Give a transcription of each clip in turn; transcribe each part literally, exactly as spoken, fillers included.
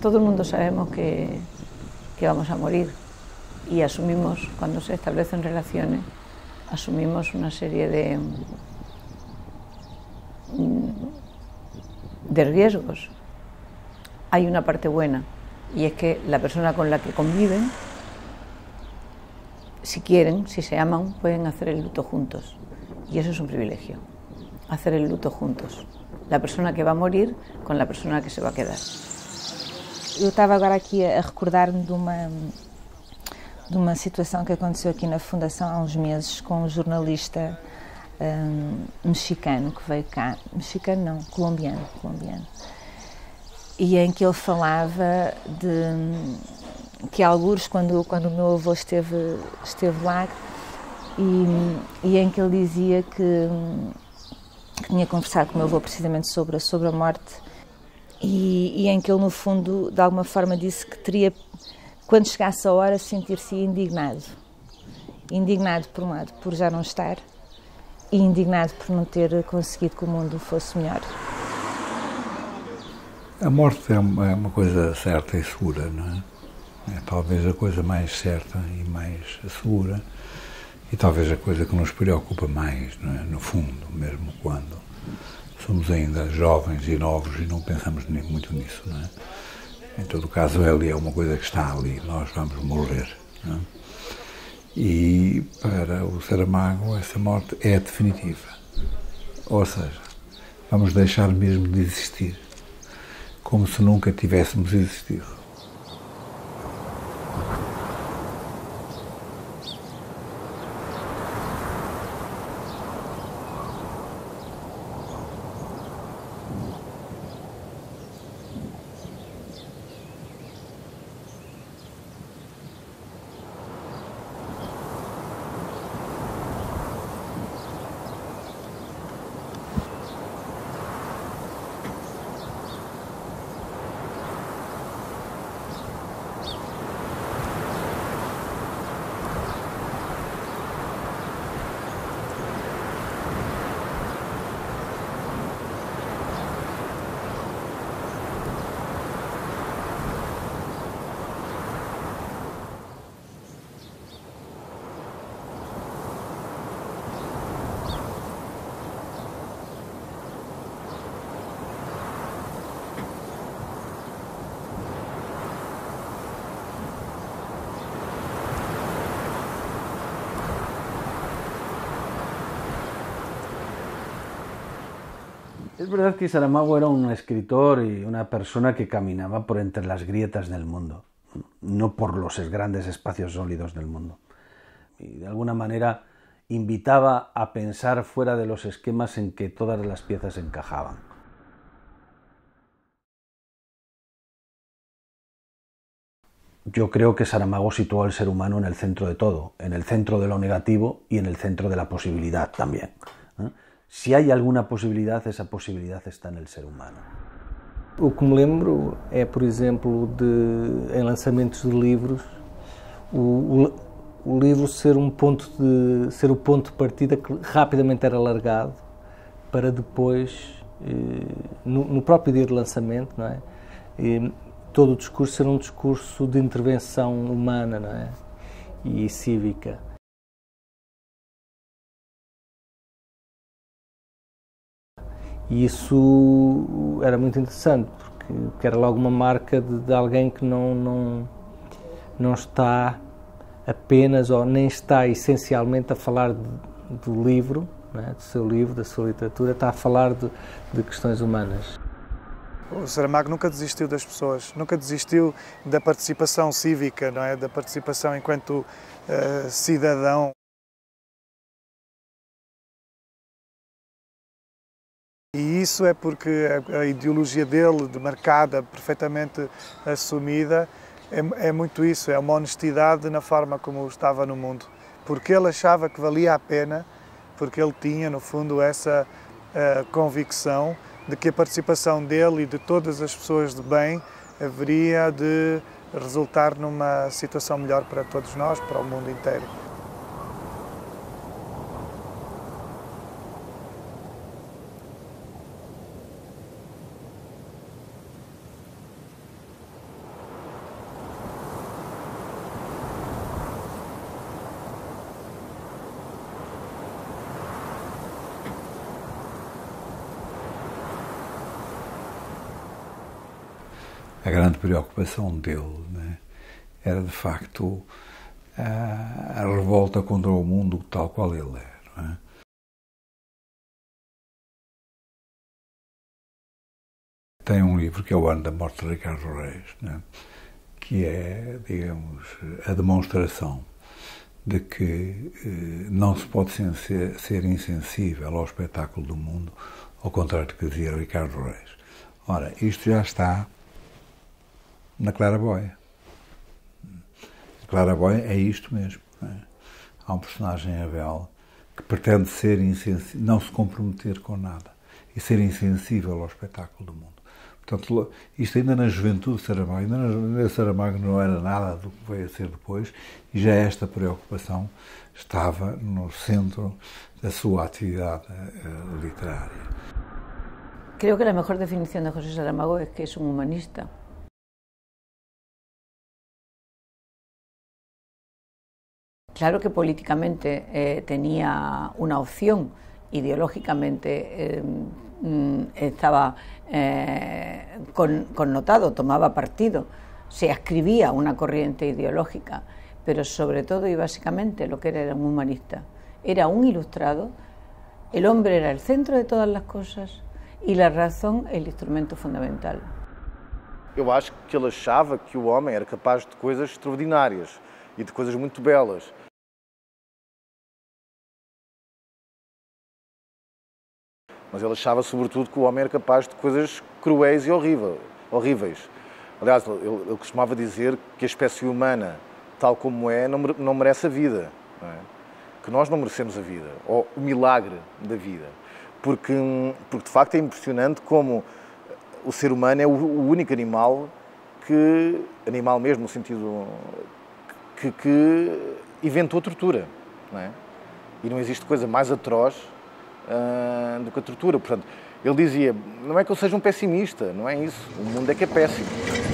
todo el mundo sabemos que, que vamos a morir y asumimos, cuando se establecen relaciones, asumimos una serie de, de riesgos. Hay una parte buena y es que la persona con la que conviven, si quieren, si se aman, pueden hacer el luto juntos y eso es un privilegio, hacer el luto juntos. La persona que va a morir con la persona que se va a quedar. Eu estava agora aqui a recordar-me de uma, de uma situação que aconteceu aqui na Fundação há uns meses com um jornalista um, mexicano que veio cá, mexicano não, colombiano, colombiano, e em que ele falava de que algures quando, quando o meu avô esteve, esteve lá e, e em que ele dizia que que tinha conversado com o meu avô precisamente sobre, sobre a morte e, e em que ele, no fundo, de alguma forma disse que teria, quando chegasse a hora, sentir-se indignado. Indignado, por um lado, por já não estar e indignado por não ter conseguido que o mundo fosse melhor. A morte é uma, é uma coisa certa e segura, não é? É talvez a coisa mais certa e mais segura. E talvez a coisa que nos preocupa mais, não é? No fundo, mesmo quando somos ainda jovens e novos e não pensamos muito nisso, não é? Em todo caso, ele é uma coisa que está ali, nós vamos morrer, não é? E para o Saramago, essa morte é definitiva. Ou seja, vamos deixar mesmo de existir, como se nunca tivéssemos existido. Es verdad que Saramago era un escritor y una persona que caminaba por entre las grietas del mundo, no por los grandes espacios sólidos del mundo. Y de alguna manera invitaba a pensar fuera de los esquemas en que todas las piezas encajaban. Yo creo que Saramago situó al ser humano en el centro de todo, en el centro de lo negativo y en el centro de la posibilidad también, ¿eh? Si hay alguna posibilidad, esa posibilidad está en el ser humano. O que me lembro é, por exemplo, de, em lançamentos de livros, o, o, o livro ser um ponto de ser o ponto de partida que rapidamente era largado para depois, eh, no, no próprio dia de lançamento, não é? E, todo o discurso ser um discurso de intervenção humana, não é? E cívica. E isso era muito interessante, porque, porque era logo uma marca de, de alguém que não, não, não está apenas, ou nem está essencialmente a falar de, do livro, não é? Do seu livro, da sua literatura, está a falar de, de questões humanas. O Saramago nunca desistiu das pessoas, nunca desistiu da participação cívica, não é? Da participação enquanto uh, cidadão. E isso é porque a ideologia dele, marcada, perfeitamente assumida, é, é muito isso, é uma honestidade na forma como estava no mundo. Porque ele achava que valia a pena, porque ele tinha, no fundo, essa uh, convicção de que a participação dele e de todas as pessoas de bem haveria de resultar numa situação melhor para todos nós, para o mundo inteiro. a grande preocupação dele, né, era de facto a, a revolta contra o mundo tal qual ele é. Não é? Tem um livro que é O Ano da Morte de Ricardo Reis, né, que é, digamos, a demonstração de que eh, não se pode ser, ser insensível ao espetáculo do mundo, ao contrário do que dizia Ricardo Reis. Ora, isto já está na Claraboia. A Claraboia é isto mesmo. Não é? Há um personagem, Abel, que pretende ser insensível, não se comprometer com nada e ser insensível ao espetáculo do mundo. Portanto, isto ainda na juventude de Saramago, ainda na Saramago não era nada do que veio a ser depois, e já esta preocupação estava no centro da sua atividade uh, literária. Creo que a mejor definición de José Saramago es que es un humanista. Claro que políticamente eh, tenía una opción, ideológicamente eh, estaba eh, con, connotado, tomaba partido, se ascribía a una corriente ideológica, pero sobre todo y básicamente lo que era era un humanista. Era un ilustrado, el hombre era el centro de todas las cosas e a razão é o instrumento fundamental. Eu acho que ele achava que o homem era capaz de coisas extraordinárias e de coisas muito belas. Mas ele achava, sobretudo, que o homem era capaz de coisas cruéis e horríveis. Aliás, ele, ele costumava dizer que a espécie humana, tal como é, não, não merece a vida. Não é? Que nós não merecemos a vida, ou o milagre da vida. Porque, porque, de facto, é impressionante como o ser humano é o, o único animal que, animal mesmo no sentido, que, que inventou a tortura. Não é? E não existe coisa mais atroz Uh, do que a tortura. Portanto, ele dizia, não é que eu seja um pessimista, não é isso, o mundo é que é péssimo.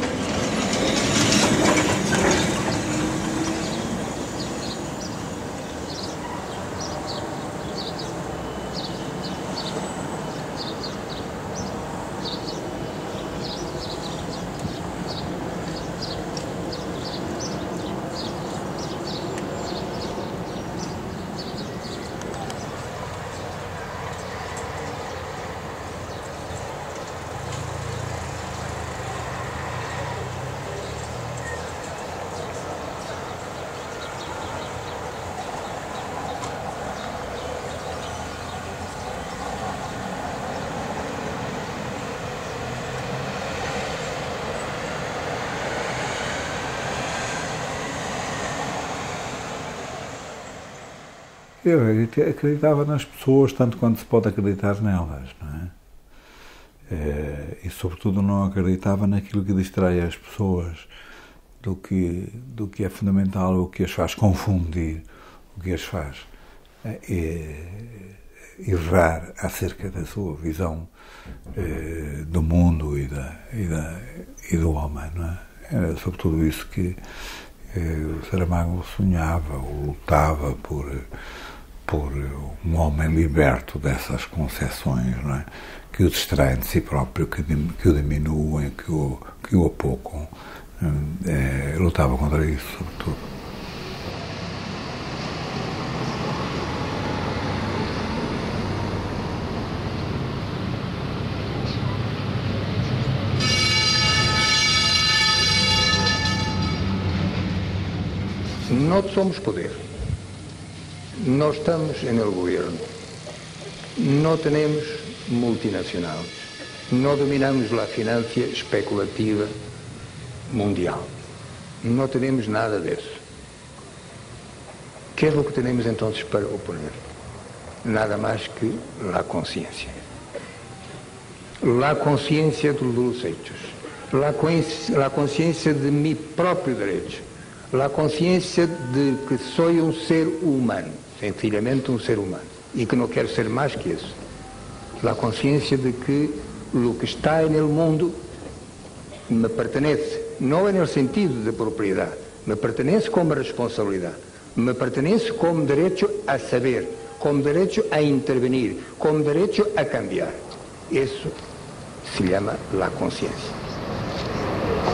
Eu acreditava nas pessoas tanto quanto se pode acreditar nelas, não é? E, sobretudo, não acreditava naquilo que distrai as pessoas do que, do que é fundamental, o que as faz confundir, o que as faz é, errar acerca da sua visão é, do mundo e, da, e, da, e do homem, não é? Era sobretudo isso que é, o Saramago sonhava, ou lutava por... por um homem liberto dessas concepções, não é? Que o distraem de si próprio, que, que o diminuem, que o, que o apocam. É, lutava contra isso, sobretudo. Nós somos poder. No estamos en el gobierno, no tenemos multinacionales, no dominamos la financia especulativa mundial, no tenemos nada de eso. ¿Qué es lo que tenemos entonces para oponer? Nada más que la conciencia. La conciencia de los hechos, la, la conciencia de mi propio derecho, la conciencia de que soy un ser humano, sencillamente um ser humano, e que não quero ser mais que isso. A consciência de que o que está no mundo me pertenece, não no sentido de propriedade, me pertenece como responsabilidade, me pertenece como direito a saber, como direito a intervenir, como direito a cambiar. Isso se chama a consciência.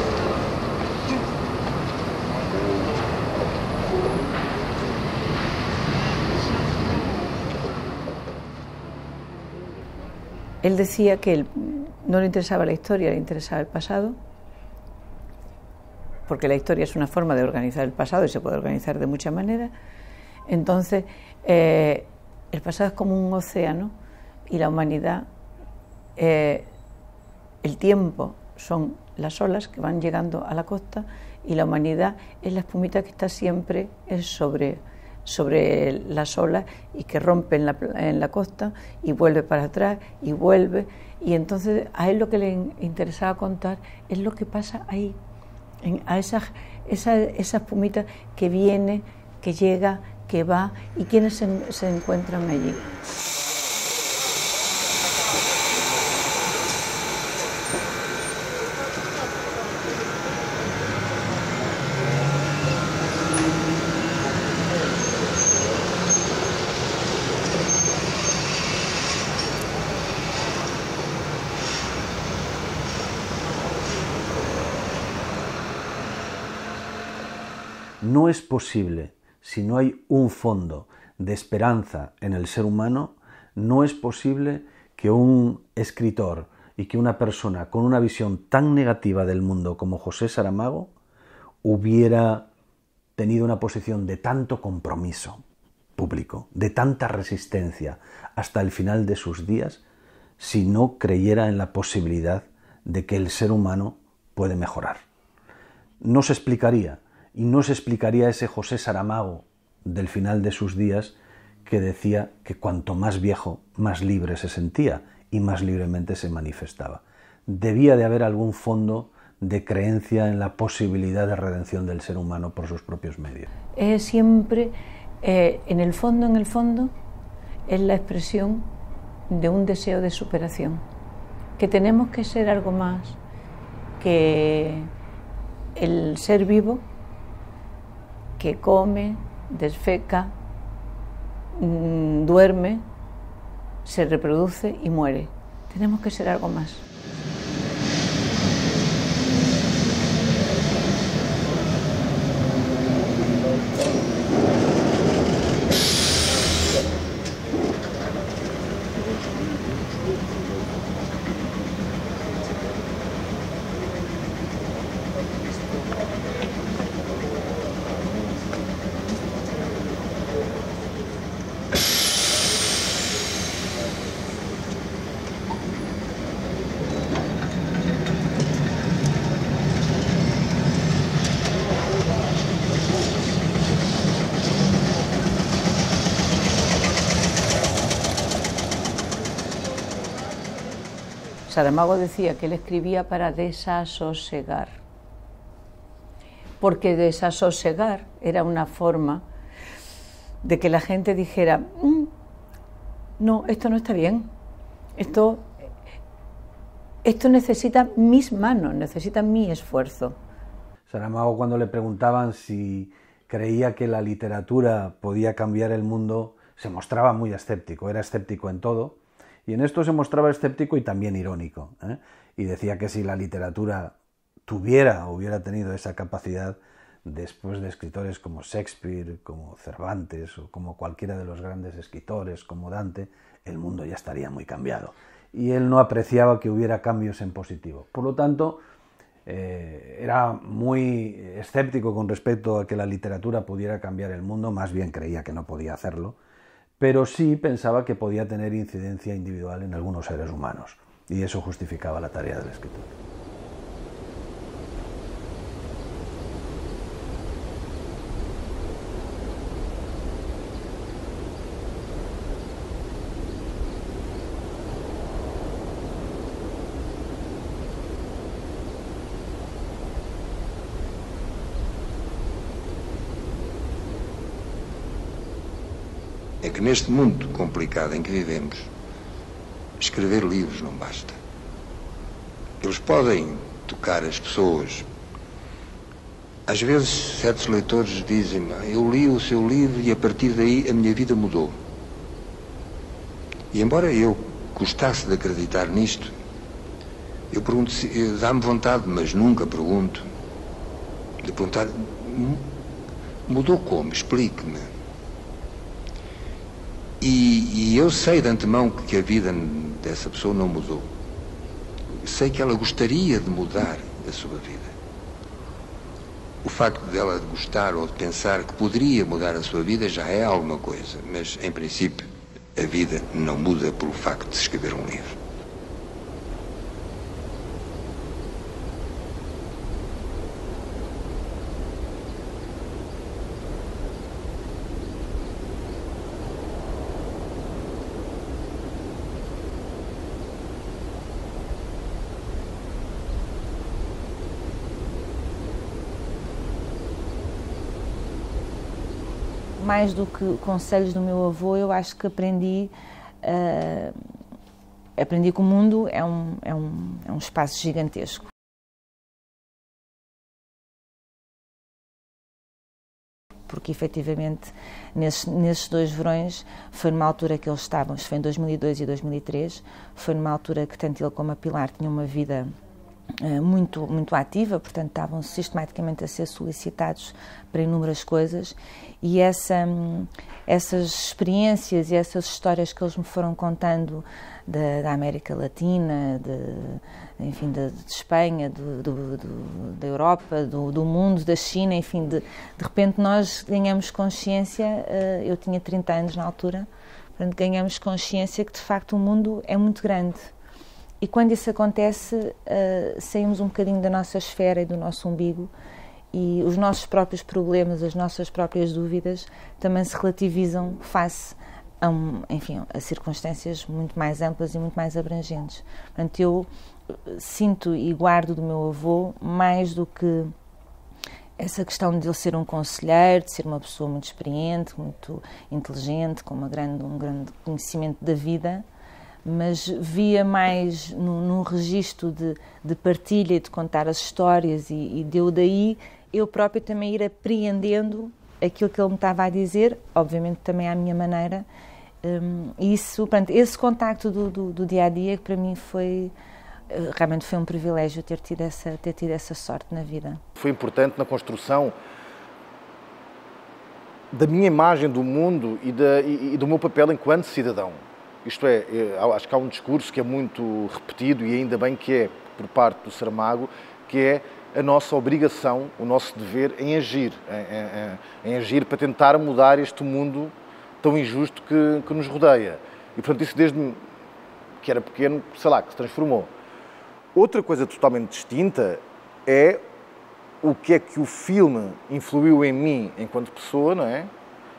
él decía que él, no le interesaba la historia, le interesaba el pasado, porque la historia es una forma de organizar el pasado y se puede organizar de muchas maneras. Entonces, eh, el pasado es como un océano y la humanidad, eh, el tiempo son las olas que van llegando a la costa y la humanidad es la espumita que está siempre sobre, sobre las olas y que rompe en la, en la costa y vuelve para atrás y vuelve. Y entonces a él lo que le interesaba contar es lo que pasa ahí, en, a esa, esa, esa espumita que viene, que llega, que va y quienes se, se encuentran allí. No es posible, si no hay un fondo de esperanza en el ser humano, no es posible que un escritor y que una persona con una visión tan negativa del mundo como José Saramago hubiera tenido una posición de tanto compromiso público, de tanta resistencia hasta el final de sus días, si no creyera en la posibilidad de que el ser humano puede mejorar. No se explicaría, y no se explicaría ese José Saramago del final de sus días que decía que cuanto más viejo, más libre se sentía y más libremente se manifestaba. Debía de haber algún fondo de creencia en la posibilidad de redención del ser humano por sus propios medios. Es siempre, eh, en el fondo, en el fondo, es la expresión de un deseo de superación, que tenemos que ser algo más que el ser vivo que come, desfeca, mmm, duerme, se reproduce y muere. Tenemos que ser algo más. Saramago decía que él escribía para desasosegar, porque desasosegar era una forma de que la gente dijera, mmm, no, esto no está bien, esto, esto necesita mis manos, necesita mi esfuerzo. Saramago, cuando le preguntaban si creía que la literatura podía cambiar el mundo, se mostraba muy escéptico, era escéptico en todo. Y en esto se mostraba escéptico y también irónico, ¿eh? Y decía que si la literatura tuviera o hubiera tenido esa capacidad, después de escritores como Shakespeare, como Cervantes o como cualquiera de los grandes escritores, como Dante, el mundo ya estaría muy cambiado. Y él no apreciaba que hubiera cambios en positivo. Por lo tanto, eh, era muy escéptico con respecto a que la literatura pudiera cambiar el mundo, más bien creía que no podía hacerlo, pero sí pensaba que podía tener incidencia individual en algunos seres humanos, y eso justificaba la tarea del escritor. É que neste mundo complicado em que vivemos, escrever livros não basta. Eles podem tocar as pessoas. Às vezes, certos leitores dizem, eu li o seu livro e a partir daí a minha vida mudou. E embora eu gostasse de acreditar nisto, eu pergunto, dá-me vontade, mas nunca pergunto, de perguntar, mudou como? Explique-me. E, e eu sei de antemão que a vida dessa pessoa não mudou. Sei que ela gostaria de mudar a sua vida. O facto dela gostar ou de pensar que poderia mudar a sua vida já é alguma coisa, mas, em princípio, a vida não muda pelo facto de se escrever um livro. Mais do que conselhos do meu avô, eu acho que aprendi, uh, aprendi que o mundo é um, é um, é um espaço gigantesco. Porque, efetivamente, nesses, nesses dois verões, foi numa altura que eles estavam, isto foi em dois mil e dois e dois mil e três, foi numa altura que tanto ele como a Pilar tinham uma vida uh, muito, muito ativa, portanto, estavam sistematicamente a ser solicitados para inúmeras coisas. E essa, essas experiências e essas histórias que eles me foram contando da, da América Latina, de, enfim, de, de Espanha, do, do, do, da Europa, do, do mundo, da China, enfim, de, de repente nós ganhamos consciência, eu tinha trinta anos na altura, portanto ganhamos consciência que de facto o mundo é muito grande. E quando isso acontece, saímos um bocadinho da nossa esfera e do nosso umbigo, e os nossos próprios problemas, as nossas próprias dúvidas também se relativizam face a, um, enfim, a circunstâncias muito mais amplas e muito mais abrangentes. Portanto, eu sinto e guardo do meu avô mais do que essa questão de ele ser um conselheiro, de ser uma pessoa muito experiente, muito inteligente, com uma grande, um grande conhecimento da vida, mas via mais num, num registro de, de partilha e de contar as histórias, e, e deu daí eu própria também ir apreendendo aquilo que ele me estava a dizer, obviamente também à minha maneira, um, e isso, portanto, esse contacto do, do, do dia-a-dia que para mim foi, realmente foi um privilégio ter tido, essa, ter tido essa sorte na vida. Foi importante na construção da minha imagem do mundo e, da, e, e do meu papel enquanto cidadão. Isto é, eu acho que há um discurso que é muito repetido, e ainda bem que é, por parte do Saramago, que é a nossa obrigação, o nosso dever em agir, em, em, em agir para tentar mudar este mundo tão injusto que, que nos rodeia. E, portanto, isso desde que era pequeno, sei lá, que se transformou. Outra coisa totalmente distinta é o que é que o filme influiu em mim enquanto pessoa, não é?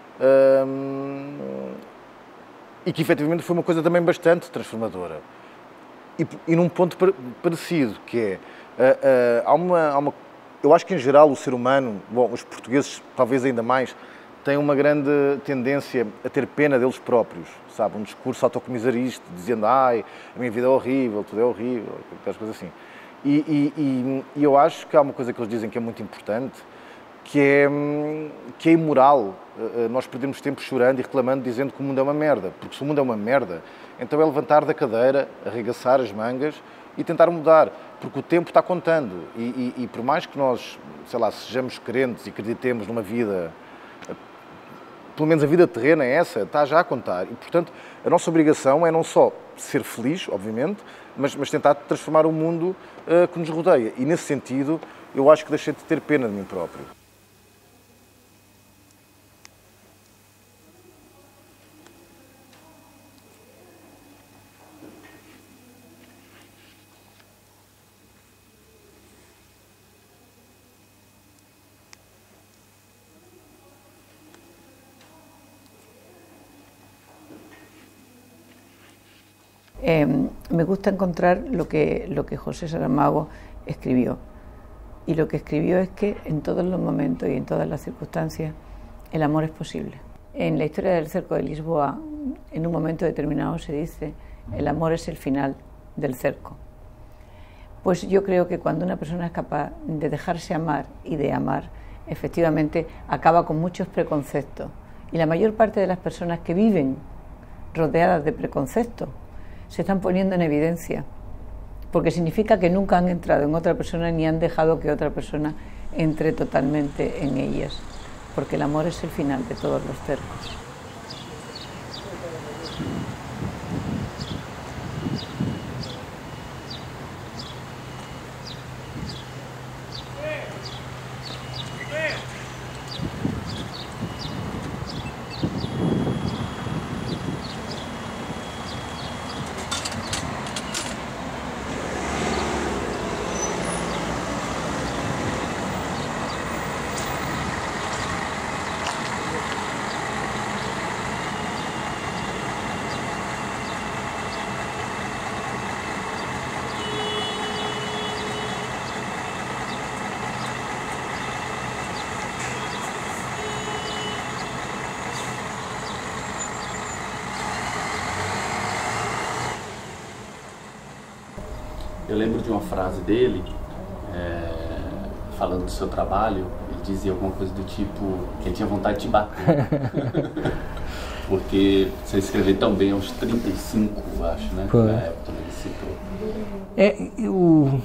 Hum, e que, efetivamente, foi uma coisa também bastante transformadora. E, e num ponto parecido, que é, Uh, uh, há uma, há uma, eu acho que em geral o ser humano, bom, os portugueses talvez ainda mais, têm uma grande tendência a ter pena deles próprios, sabe? Um discurso autocomisarista, dizendo, ai, a minha vida é horrível, tudo é horrível, aquelas coisas assim. E, e, e, e eu acho que há uma coisa que eles dizem que é muito importante, que é, que é imoral uh, nós perdermos tempo chorando e reclamando, dizendo que o mundo é uma merda. Porque se o mundo é uma merda, então é levantar da cadeira, arregaçar as mangas e tentar mudar, porque o tempo está contando. E, e, e por mais que nós, sei lá, sejamos crentes e acreditemos numa vida, pelo menos a vida terrena é essa, está já a contar. E, portanto, a nossa obrigação é não só ser feliz, obviamente, mas, mas tentar transformar o mundo uh, que nos rodeia. E, nesse sentido, eu acho que deixei de ter pena de mim próprio. Eh, me gusta encontrar lo que, lo que José Saramago escribió. Y lo que escribió es que en todos los momentos y en todas las circunstancias el amor es posible. En la historia del cerco de Lisboa, en un momento determinado se dice, el amor es el final del cerco. Pues yo creo que cuando una persona es capaz de dejarse amar y de amar, efectivamente acaba con muchos preconceptos. Y la mayor parte de las personas que viven rodeadas de preconceptos se están poniendo en evidencia, porque significa que nunca han entrado en otra persona ni han dejado que otra persona entre totalmente en ellas, porque el amor es el final de todos los cercos. Eu lembro de uma frase dele, é, falando do seu trabalho, ele dizia alguma coisa do tipo que ele tinha vontade de te bater. Porque você escreveu tão bem aos trinta e cinco, acho, né? Foi. Na época que ele citou. É, o,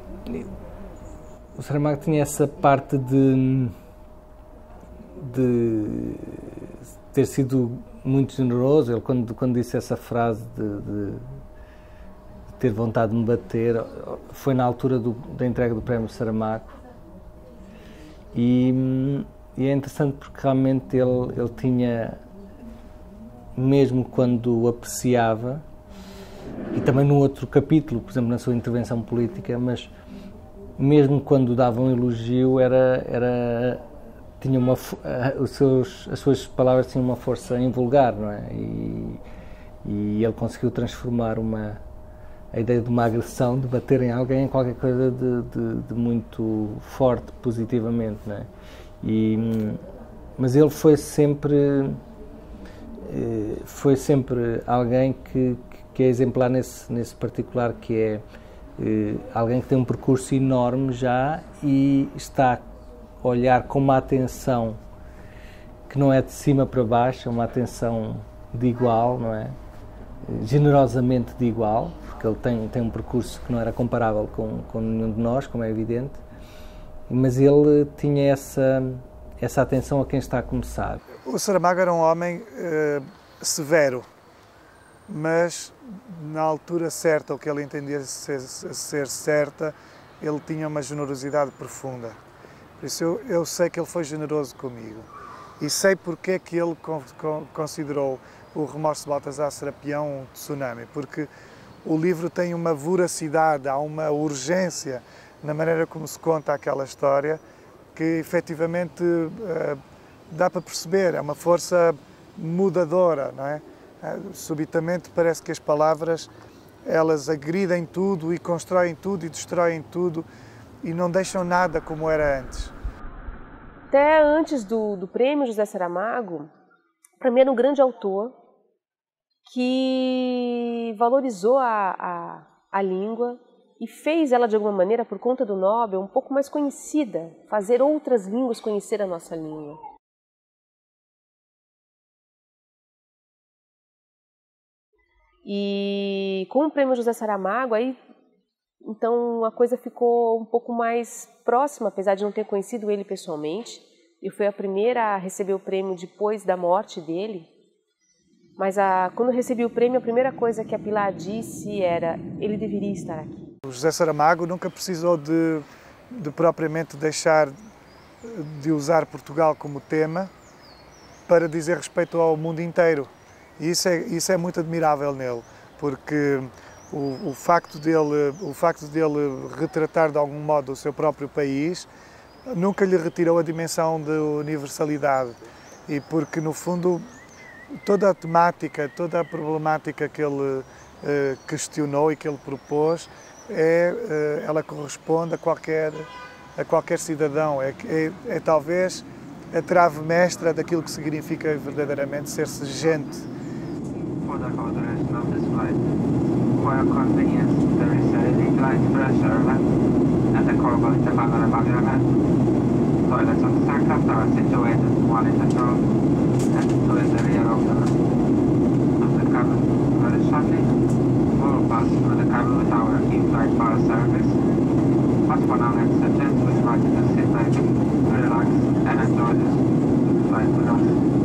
o Saramago tinha essa parte de, de ter sido muito generoso. Ele, quando, quando disse essa frase de, de, de ter vontade de me bater, foi na altura do, da entrega do Prémio Saramago. E, e é interessante porque realmente ele, ele tinha, mesmo quando o apreciava, e também num outro capítulo, por exemplo, na sua intervenção política, mas mesmo quando dava um elogio, era, era, tinha uma, os seus, as suas palavras tinham uma força invulgar, não é? E, e ele conseguiu transformar uma, a ideia de uma agressão, de bater em alguém, em qualquer coisa de, de, de muito forte, positivamente, não é? E, mas ele foi sempre, foi sempre alguém que que é exemplar nesse, nesse particular, que é eh, alguém que tem um percurso enorme já e está a olhar com uma atenção que não é de cima para baixo, é uma atenção de igual, não é? Generosamente de igual, porque ele tem, tem um percurso que não era comparável com, com nenhum de nós, como é evidente, mas ele tinha essa, essa atenção a quem está a começar. O Saramago era um homem eh, severo, mas na altura certa, o que ele entendia ser, ser certa, ele tinha uma generosidade profunda. Por isso eu, eu sei que ele foi generoso comigo e sei porque é que ele con, con, considerou o Remorso de Baltasar Serapião um tsunami, porque o livro tem uma voracidade, há uma urgência na maneira como se conta aquela história que efetivamente uh, dá para perceber, é uma força mudadora, não é? Subitamente parece que as palavras, elas agridem tudo e constroem tudo e destroem tudo e não deixam nada como era antes. Até antes do, do prêmio José Saramago, para mim era um grande autor que valorizou a, a, a língua e fez ela de alguma maneira, por conta do Nobel, um pouco mais conhecida, fazer outras línguas conhecer a nossa língua. E com o prêmio José Saramago, aí, então a coisa ficou um pouco mais próxima, apesar de não ter conhecido ele pessoalmente. Eu fui a primeira a receber o prêmio depois da morte dele. Mas a, quando eu recebi o prêmio, a primeira coisa que a Pilar disse era: ele deveria estar aqui. O José Saramago nunca precisou de, de propriamente deixar de usar Portugal como tema para dizer respeito ao mundo inteiro. E isso é, isso é muito admirável nele, porque o, o, facto dele, o facto dele retratar de algum modo o seu próprio país nunca lhe retirou a dimensão de universalidade. E porque, no fundo, toda a temática, toda a problemática que ele eh, questionou e que ele propôs, é, eh, ela corresponde a qualquer, a qualquer cidadão. É, é, é talvez a trave mestra daquilo que significa verdadeiramente ser-se gente. For the duration of this flight. For your convenience, there is a decline pressure vent at the corbel cabin above your head. Toilets on the aircraft are situated, one in the front and two in the rear of the, of the cabin. Very shortly, we'll pass through the cabin with our in-flight power service. But for now, let's suggest we invite you to sit back, relax and enjoy this flight with us.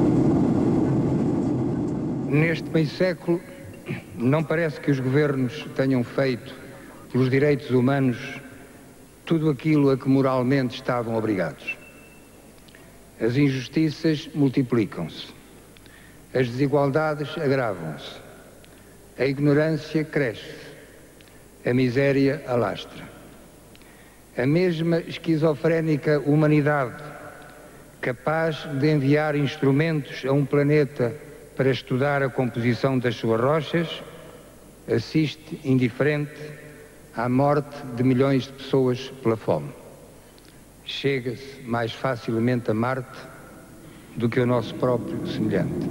Neste meio século, não parece que os governos tenham feito pelos direitos humanos tudo aquilo a que moralmente estavam obrigados. As injustiças multiplicam-se, as desigualdades agravam-se, a ignorância cresce, a miséria alastra. A mesma esquizofrénica humanidade, capaz de enviar instrumentos a um planeta para estudar a composição das suas rochas, assiste indiferente à morte de milhões de pessoas pela fome. Chega-se mais facilmente a Marte do que o nosso próprio semelhante.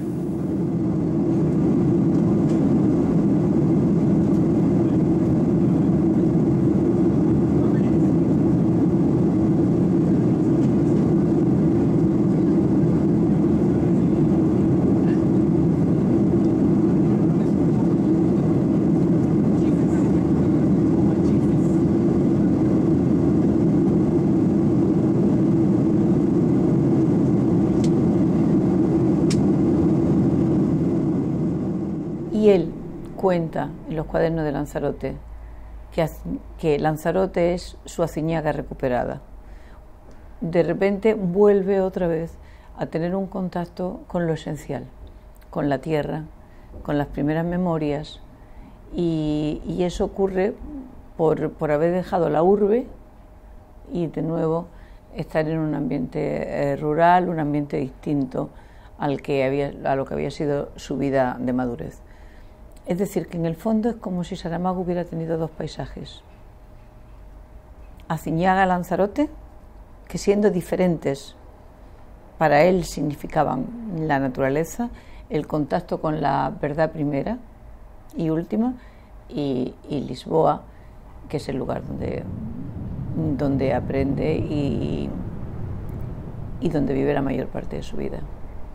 cuenta en los cuadernos de Lanzarote que, que Lanzarote es su Aciñaga recuperada. De repente vuelve otra vez a tener un contacto con lo esencial, con la tierra, con las primeras memorias, y, y eso ocurre por, por haber dejado la urbe y de nuevo estar en un ambiente eh, rural, un ambiente distinto al que había, a lo que había sido su vida de madurez. Es decir, que en el fondo es como si Saramago hubiera tenido dos paisajes. Aciñaga, Lanzarote, que siendo diferentes para él significaban la naturaleza, el contacto con la verdad primera y última, y, y Lisboa, que es el lugar donde, donde aprende y, y donde vive la mayor parte de su vida.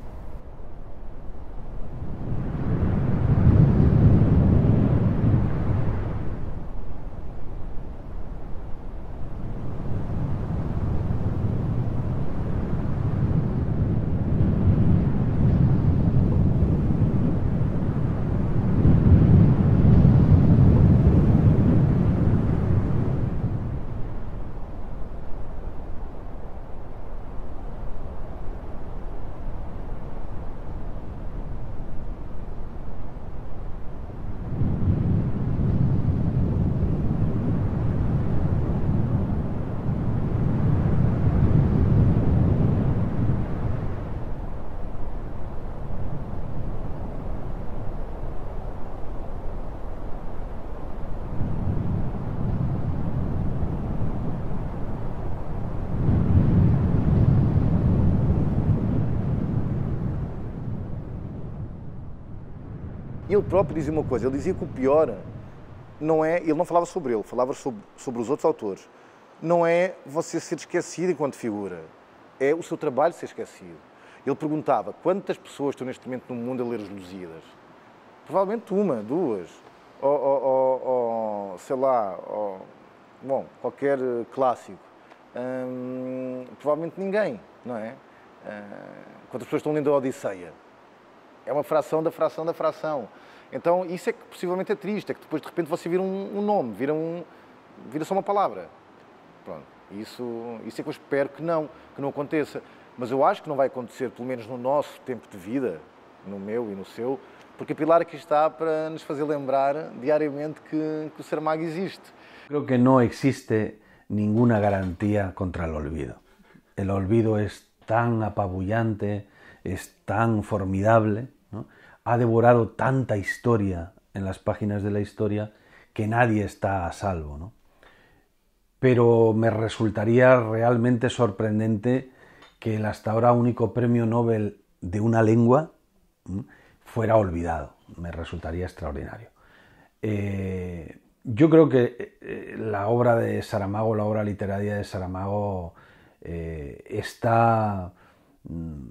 E ele próprio dizia uma coisa, ele dizia que o pior não é, ele não falava sobre ele, falava sobre, sobre os outros autores, não é você ser esquecido enquanto figura, é o seu trabalho ser esquecido. Ele perguntava, quantas pessoas estão neste momento no mundo a ler os Lusíadas? Provavelmente uma, duas, ou, ou, ou, ou sei lá, ou, bom, qualquer clássico. Hum, provavelmente ninguém, não é? Hum, quantas pessoas estão lendo a Odisseia? É uma fração da fração da fração. Então, isso é que possivelmente é triste, é que depois de repente você vira um, um nome, vira, um, vira só uma palavra. Pronto, isso, isso é que eu espero que não, que não aconteça. Mas eu acho que não vai acontecer, pelo menos no nosso tempo de vida, no meu e no seu, porque a Pilar aqui está para nos fazer lembrar diariamente que, que o Saramago existe. Creo que no existe ninguna garantía contra el olvido. El olvido es tan apabullante, es tan formidable, ¿no? Ha devorado tanta historia en las páginas de la historia que nadie está a salvo, ¿no? Pero me resultaría realmente sorprendente que el hasta ahora único premio Nobel de una lengua ¿no? fuera olvidado. Me resultaría extraordinario. Eh, yo creo que eh, la obra de Saramago, la obra literaria de Saramago eh, está mm,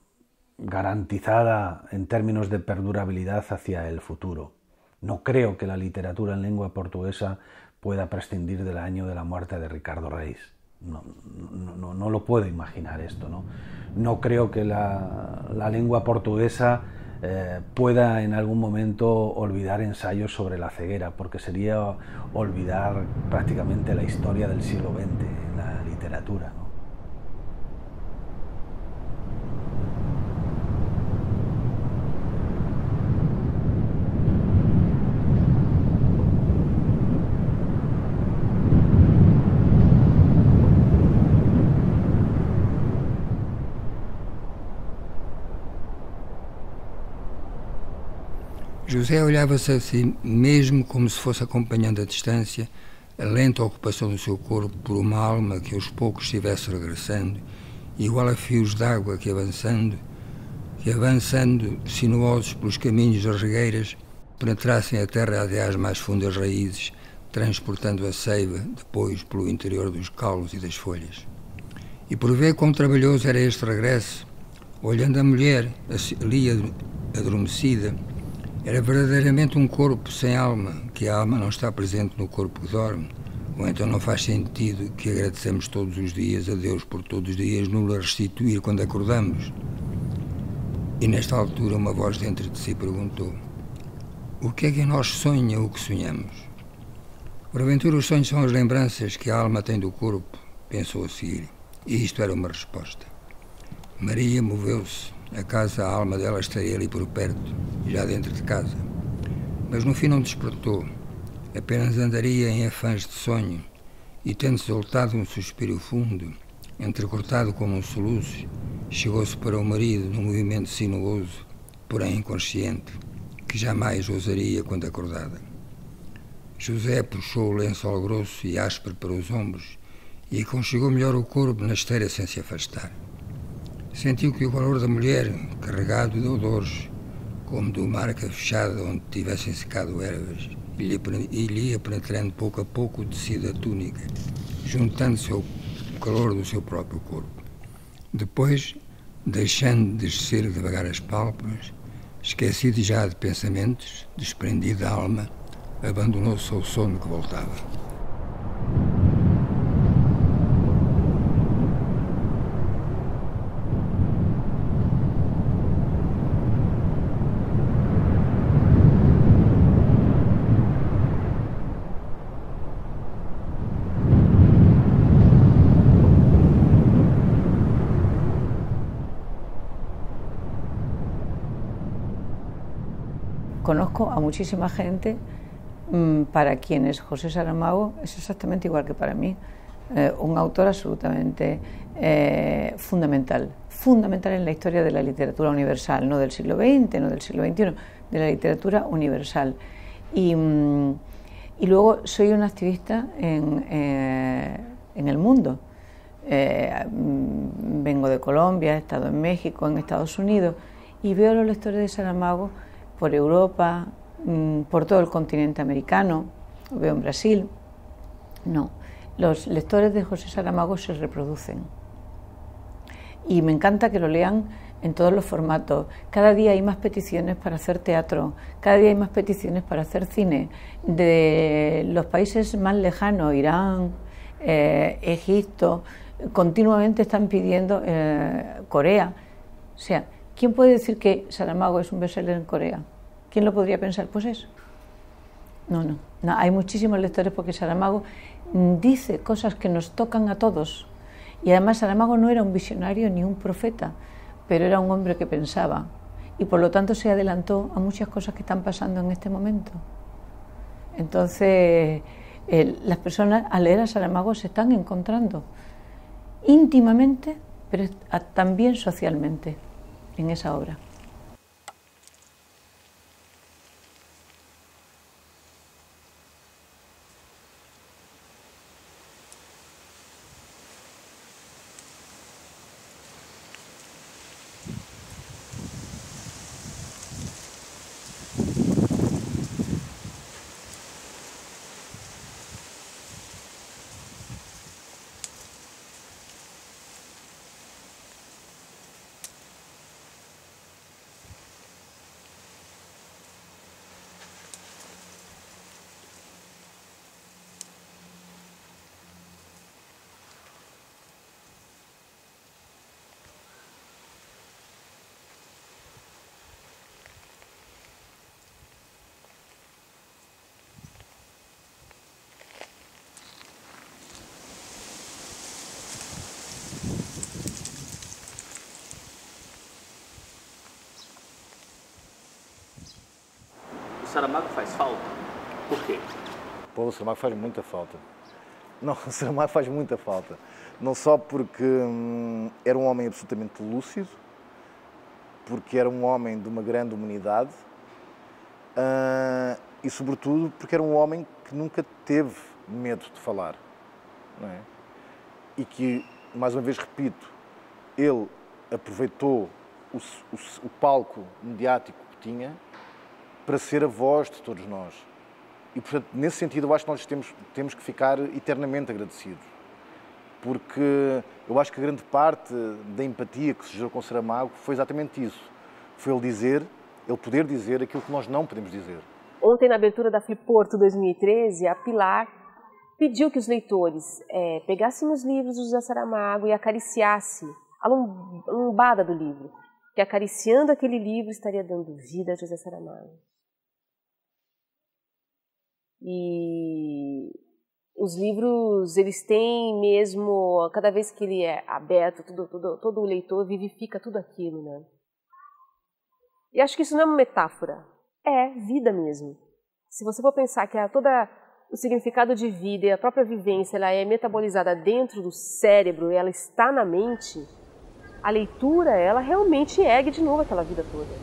garantizada en términos de perdurabilidad hacia el futuro. No creo que la literatura en lengua portuguesa pueda prescindir del año de la muerte de Ricardo Reis. No, no, no, no lo puedo imaginar esto, ¿no? No creo que la, la lengua portuguesa eh, pueda en algún momento olvidar ensayos sobre la ceguera, porque sería olvidar prácticamente la historia del siglo veinte en la literatura, ¿no? José olhava-se a si mesmo como se fosse acompanhando à distância a lenta ocupação do seu corpo por uma alma que aos poucos estivesse regressando, igual a fios d'água que avançando, que avançando sinuosos pelos caminhos das regueiras, penetrassem a terra até às mais fundas raízes, transportando a seiva depois pelo interior dos caules e das folhas. E por ver quão trabalhoso era este regresso, olhando a mulher ali adormecida, era verdadeiramente um corpo sem alma, que a alma não está presente no corpo que dorme, ou então não faz sentido que agradecemos todos os dias a Deus por todos os dias nos restituir quando acordamos. E nesta altura uma voz dentro de si perguntou: O que é que em nós sonha o que sonhamos? Porventura os sonhos são as lembranças que a alma tem do corpo, pensou a seguir, e isto era uma resposta. Maria moveu-se, acaso a alma dela estaria ali por perto, já dentro de casa. Mas no fim não despertou, apenas andaria em afãs de sonho, e tendo soltado um suspiro fundo, entrecortado como um soluço, chegou-se para o marido num movimento sinuoso, porém inconsciente, que jamais ousaria quando acordada. José puxou o lençol grosso e áspero para os ombros e aconchegou melhor o corpo na esteira sem se afastar. Sentiu que o valor da mulher, carregado de odores, como de uma arca fechada onde tivessem secado ervas, e lhe ia penetrando pouco a pouco o tecido da túnica, juntando-se ao calor do seu próprio corpo. Depois, deixando de descer devagar as pálpebras, esquecido já de pensamentos, desprendido da alma, abandonou-se ao sono que voltava. Conozco a muchísima gente mmm, para quienes José Saramago es exactamente igual que para mí, eh, un autor absolutamente eh, fundamental, fundamental en la historia de la literatura universal, no del siglo veinte, no del siglo veintiuno, de la literatura universal. Y, mmm, y luego soy una activista en, eh, en el mundo. Eh, mmm, vengo de Colombia, he estado en México, en Estados Unidos, y veo a los lectores de Saramago por Europa, por todo el continente americano, lo veo en Brasil. No, los lectores de José Saramago se reproducen. Y me encanta que lo lean en todos los formatos. Cada día hay más peticiones para hacer teatro, cada día hay más peticiones para hacer cine. De los países más lejanos, Irán, eh, Egipto, continuamente están pidiendo eh, Corea. O sea, ¿quién puede decir que Saramago es un bestseller en Corea? ¿Quién lo podría pensar? Pues eso. No, no, no, hay muchísimos lectores porque Saramago dice cosas que nos tocan a todos. Y además Saramago no era un visionario ni un profeta, pero era un hombre que pensaba. Y por lo tanto se adelantó a muchas cosas que están pasando en este momento. Entonces, eh, las personas al leer a Saramago se están encontrando íntimamente, pero también socialmente, en esa obra. O Saramago faz falta? Por quê? Pô, o Saramago faz muita falta. Não, o Saramago faz muita falta. Não só porque hum, era um homem absolutamente lúcido, porque era um homem de uma grande humanidade uh, e, sobretudo, porque era um homem que nunca teve medo de falar. Não é? E que, mais uma vez repito, ele aproveitou o, o, o palco mediático que tinha para ser a voz de todos nós. E, portanto, nesse sentido, eu acho que nós temos, temos que ficar eternamente agradecidos. Porque eu acho que a grande parte da empatia que se gerou com o Saramago foi exatamente isso. Foi ele dizer, ele poder dizer aquilo que nós não podemos dizer. Ontem, na abertura da Fliporto dois mil e treze, a Pilar pediu que os leitores é, pegassem os livros do José Saramago e acariciassem a lombada do livro. Que acariciando aquele livro estaria dando vida a José Saramago. E os livros, eles têm mesmo, cada vez que ele é aberto, tudo, tudo, todo o leitor vivifica tudo aquilo, né? E acho que isso não é uma metáfora, é vida mesmo. Se você for pensar que a, toda o significado de vida e a própria vivência, ela é metabolizada dentro do cérebro, ela está na mente, a leitura, ela realmente ergue de novo aquela vida toda.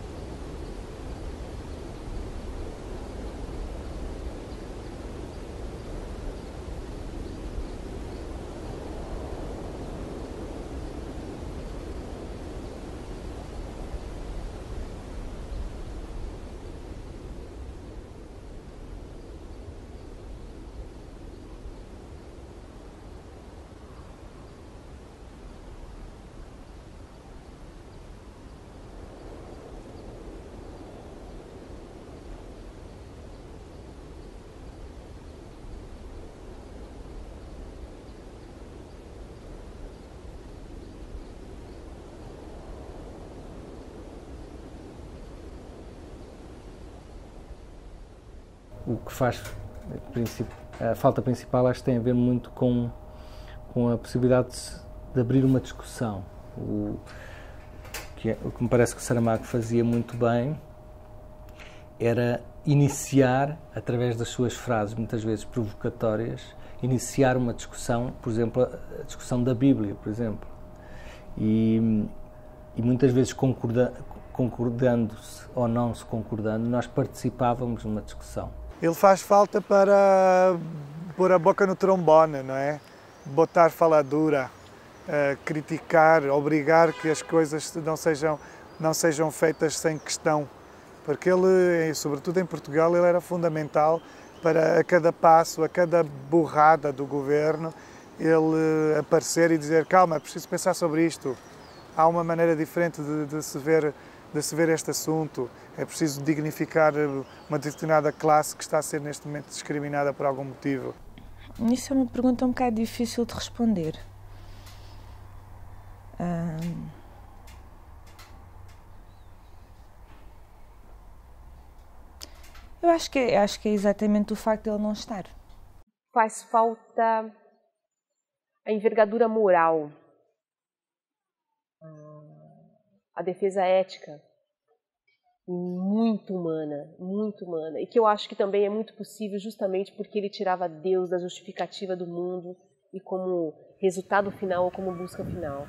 O que faz a falta principal, acho que tem a ver muito com, com a possibilidade de, de abrir uma discussão. O que, é, o que me parece que o Saramago fazia muito bem era iniciar, através das suas frases, muitas vezes provocatórias, iniciar uma discussão, por exemplo, a discussão da Bíblia, por exemplo. E, e muitas vezes concorda, concordando-se ou não se concordando, nós participávamos numa discussão. Ele faz falta para pôr a boca no trombone, não é? Botar faladura, uh, criticar, obrigar que as coisas não sejam, não sejam feitas sem questão. Porque ele, sobretudo em Portugal, ele era fundamental para a cada passo, a cada burrada do governo, ele aparecer e dizer: calma, é preciso pensar sobre isto. Há uma maneira diferente de, de se ver de se ver este assunto, é preciso dignificar uma determinada classe que está a ser neste momento discriminada por algum motivo. Isso é uma pergunta um bocado difícil de responder. Hum... Eu acho que, é, acho que é exatamente o facto de ele não estar. Faz falta a envergadura moral, a defesa ética, muito humana, muito humana, e que eu acho que também é muito possível justamente porque ele tirava Deus da justificativa do mundo e como resultado final ou como busca final.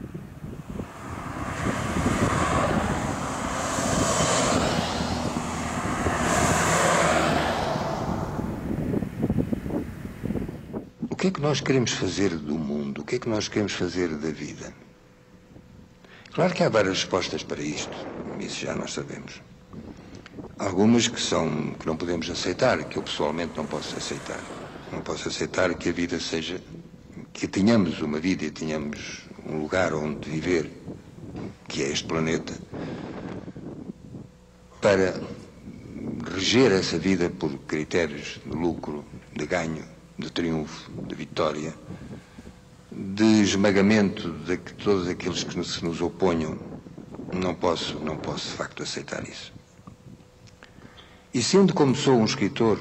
O que é que nós queremos fazer do mundo? O que é que nós queremos fazer da vida? Claro que há várias respostas para isto, isso já nós sabemos. Algumas que são, que não podemos aceitar, que eu pessoalmente não posso aceitar. Não posso aceitar que a vida seja, que tenhamos uma vida e tenhamos um lugar onde viver, que é este planeta, para reger essa vida por critérios de lucro, de ganho, de triunfo, de vitória, de esmagamento de todos aqueles que se nos oponham. Não posso, não posso de facto aceitar isso. E sendo como sou um escritor,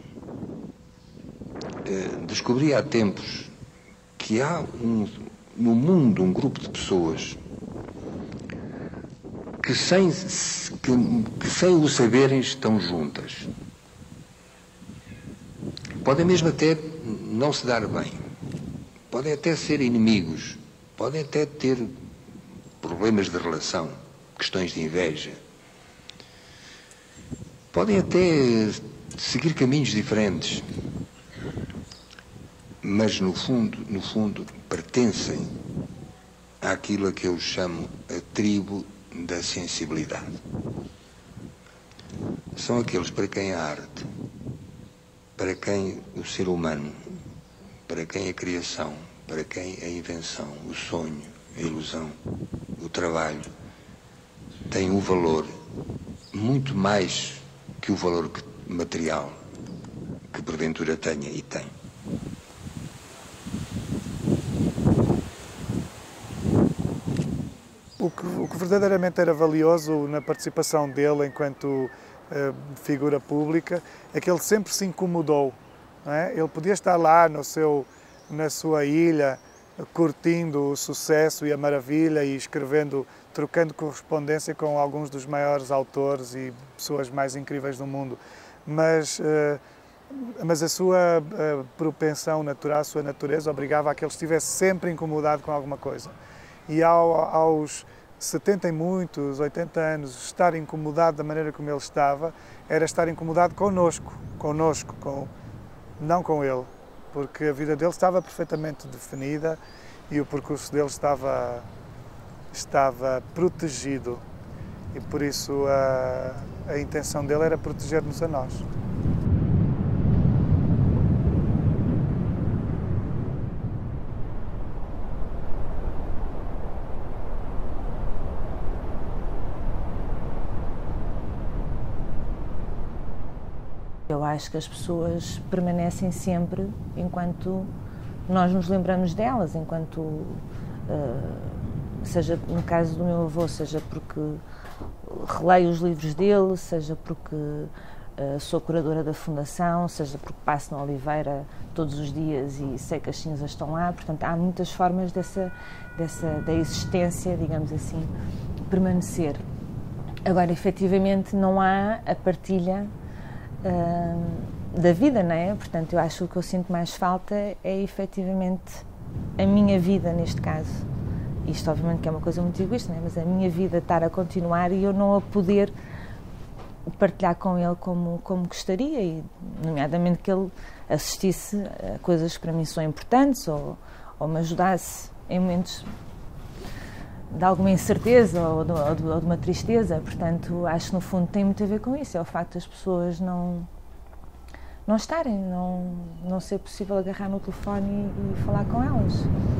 eh, descobri há tempos que há um, no mundo um grupo de pessoas que sem, que, que sem o saberem estão juntas. Podem mesmo até não se dar bem, podem até ser inimigos, podem até ter problemas de relação, questões de inveja, podem até seguir caminhos diferentes, mas no fundo, no fundo, pertencem àquilo a que eu chamo a tribo da sensibilidade. São aqueles para quem a arte, para quem o ser humano, para quem a criação, para quem a invenção, o sonho, a ilusão, o trabalho, tem um valor muito mais que o valor material que porventura tenha e tem. O que, o que verdadeiramente era valioso na participação dele enquanto uh, figura pública, é que ele sempre se incomodou. Não é? Ele podia estar lá no seu, na sua ilha, curtindo o sucesso e a maravilha e escrevendo, trocando correspondência com alguns dos maiores autores e pessoas mais incríveis do mundo. Mas, uh, mas a sua uh, propensão natural, a sua natureza, obrigava a que ele estivesse sempre incomodado com alguma coisa. E ao, aos setenta e muitos, oitenta anos, estar incomodado da maneira como ele estava, era estar incomodado connosco, connosco, com, não com ele, porque a vida dele estava perfeitamente definida e o percurso dele estava, estava protegido. E por isso a, a intenção dele era proteger-nos a nós. Eu acho que as pessoas permanecem sempre enquanto nós nos lembramos delas, enquanto, uh, seja no caso do meu avô, seja porque releio os livros dele, seja porque uh, sou curadora da fundação, seja porque passo na Oliveira todos os dias e sei que as cinzas estão lá. Portanto, há muitas formas dessa, dessa, da existência, digamos assim, permanecer. Agora, efetivamente, não há a partilha Uh, da vida, não é? Portanto, eu acho que o que eu sinto mais falta é efetivamente a minha vida, neste caso. Isto, obviamente, que é uma coisa muito egoísta, não é? Mas a minha vida estar a continuar e eu não a poder partilhar com ele como, como gostaria, e, nomeadamente, que ele assistisse a coisas que para mim são importantes ou, ou me ajudasse em momentos de alguma incerteza ou de, ou, de, ou de uma tristeza. Portanto, acho que no fundo tem muito a ver com isso, é o facto das pessoas não, não estarem, não, não ser possível agarrar no telefone e, e falar com elas.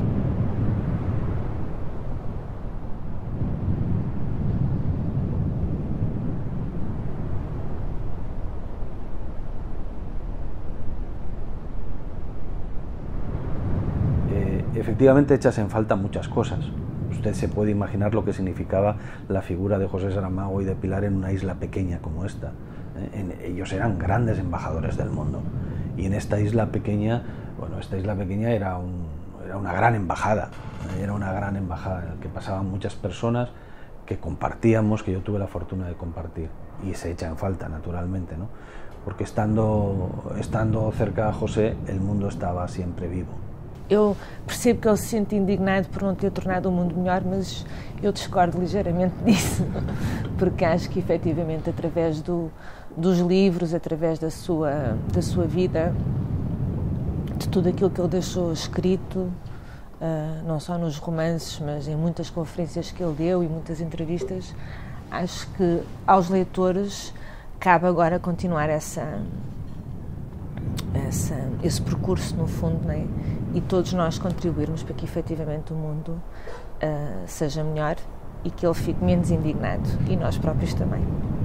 Eh, efectivamente echas en falta muchas cosas. Usted se puede imaginar lo que significaba la figura de José Saramago y de Pilar en una isla pequeña como esta. En, ellos eran grandes embajadores del mundo y en esta isla pequeña, bueno, esta isla pequeña era, un, era una gran embajada, era una gran embajada en la que pasaban muchas personas que compartíamos, que yo tuve la fortuna de compartir, y se echa en falta naturalmente, ¿no? Porque estando, estando cerca a José, el mundo estaba siempre vivo. Eu percebo que ele se sente indignado por não ter tornado o mundo melhor, mas eu discordo ligeiramente disso, porque acho que efetivamente através do, dos livros, através da sua, da sua vida, de tudo aquilo que ele deixou escrito, uh, não só nos romances, mas em muitas conferências que ele deu e muitas entrevistas, acho que aos leitores cabe agora continuar essa, essa, esse percurso, no fundo, não é? E todos nós contribuirmos para que efetivamente o mundo uh, seja melhor e que ele fique menos indignado, e nós próprios também.